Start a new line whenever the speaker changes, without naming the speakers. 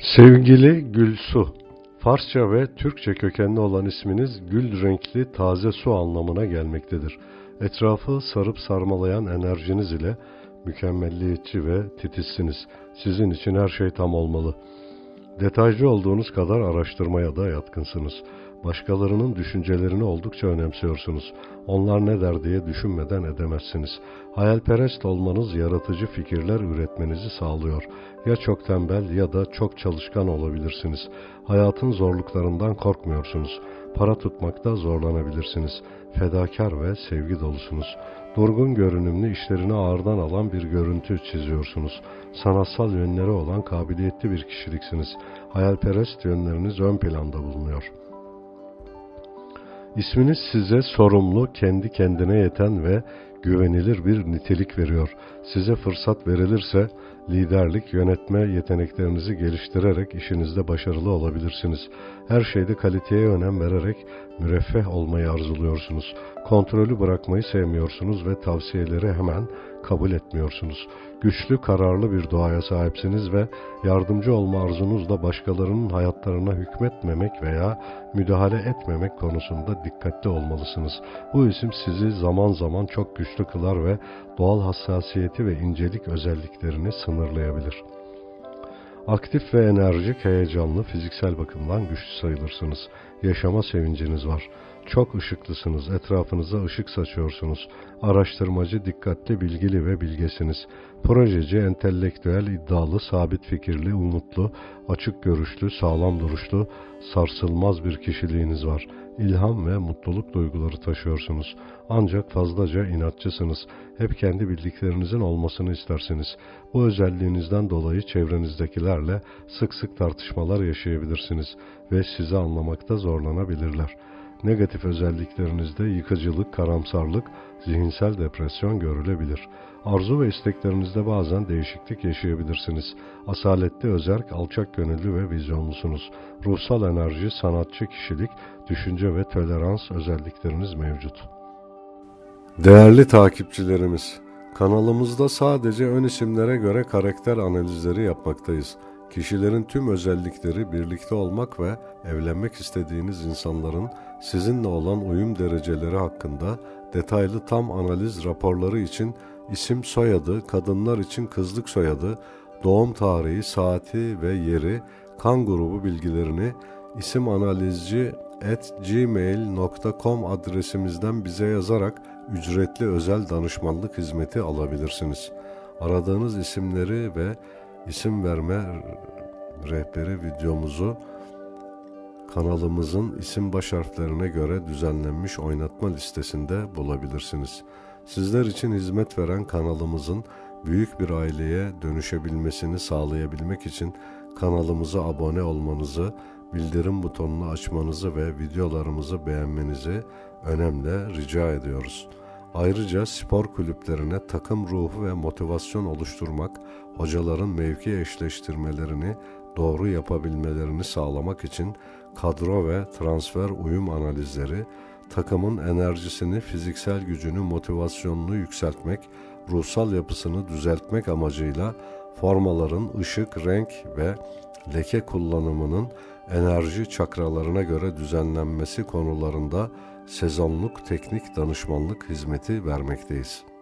Sevgili Gülsu, Farsça ve Türkçe kökenli olan isminiz gül renkli taze su anlamına gelmektedir. Etrafı sarıp sarmalayan enerjiniz ile mükemmelliyetçi ve titizsiniz. Sizin için her şey tam olmalı. Detaycı olduğunuz kadar araştırmaya da yatkınsınız. Başkalarının düşüncelerini oldukça önemsiyorsunuz. Onlar ne der diye düşünmeden edemezsiniz. Hayalperest olmanız yaratıcı fikirler üretmenizi sağlıyor. Ya çok tembel ya da çok çalışkan olabilirsiniz. Hayatın zorluklarından korkmuyorsunuz. Para tutmakta zorlanabilirsiniz. Fedakar ve sevgi dolusunuz. Durgun görünümlü, işlerini ağırdan alan bir görüntü çiziyorsunuz. Sanatsal yönleri olan kabiliyetli bir kişiliksiniz. Hayalperest yönleriniz ön planda bulunuyor. İsminiz size sorumlu, kendi kendine yeten ve güvenilir bir nitelik veriyor. Size fırsat verilirse liderlik, yönetme yeteneklerinizi geliştirerek işinizde başarılı olabilirsiniz. Her şeyde kaliteye önem vererek müreffeh olmayı arzuluyorsunuz. Kontrolü bırakmayı sevmiyorsunuz ve tavsiyeleri hemen kabul etmiyorsunuz. Güçlü, kararlı bir doğaya sahipsiniz ve yardımcı olma arzunuzla başkalarının hayatlarına hükmetmemek veya müdahale etmemek konusunda dikkatli olmalısınız. Bu isim sizi zaman zaman çok güçlü kılar ve doğal hassasiyeti ve incelik özelliklerini sınırlayabilir. Aktif ve enerjik, heyecanlı, fiziksel bakımdan güçlü sayılırsınız. Yaşama sevinciniz var. Çok ışıklısınız, etrafınıza ışık saçıyorsunuz. Araştırmacı, dikkatli, bilgili ve bilgesiniz. Projeci, entelektüel, iddialı, sabit fikirli, umutlu, açık görüşlü, sağlam duruşlu, sarsılmaz bir kişiliğiniz var. İlham ve mutluluk duyguları taşıyorsunuz. Ancak fazlaca inatçısınız. Hep kendi bildiklerinizin olmasını istersiniz. Bu özelliğinizden dolayı çevrenizdekilerle sık sık tartışmalar yaşayabilirsiniz ve sizi anlamakta zorlanabilirler. Negatif özelliklerinizde yıkıcılık, karamsarlık, zihinsel depresyon görülebilir. Arzu ve isteklerinizde bazen değişiklik yaşayabilirsiniz. Asaletli, özerk, alçak gönüllü ve vizyonlusunuz. Ruhsal enerji, sanatçı kişilik, düşünce ve tolerans özellikleriniz mevcut. Değerli takipçilerimiz, kanalımızda sadece ön isimlere göre karakter analizleri yapmaktayız. Kişilerin tüm özellikleri, birlikte olmak ve evlenmek istediğiniz insanların sizinle olan uyum dereceleri hakkında detaylı tam analiz raporları için isim soyadı, kadınlar için kızlık soyadı, doğum tarihi, saati ve yeri, kan grubu bilgilerini isimanalizci@gmail.com adresimizden bize yazarak ücretli özel danışmanlık hizmeti alabilirsiniz. Aradığınız isimleri ve isim verme rehberi videomuzu kanalımızın isim baş harflerine göre düzenlenmiş oynatma listesinde bulabilirsiniz. Sizler için hizmet veren kanalımızın büyük bir aileye dönüşebilmesini sağlayabilmek için kanalımıza abone olmanızı, bildirim butonunu açmanızı ve videolarımızı beğenmenizi önemli rica ediyoruz. Ayrıca spor kulüplerine takım ruhu ve motivasyon oluşturmak, hocaların mevki eşleştirmelerini doğru yapabilmelerini sağlamak için kadro ve transfer uyum analizleri, takımın enerjisini, fiziksel gücünü, motivasyonunu yükseltmek, ruhsal yapısını düzeltmek amacıyla formaların ışık, renk ve leke kullanımının enerji çakralarına göre düzenlenmesi konularında sezonluk teknik danışmanlık hizmeti vermekteyiz.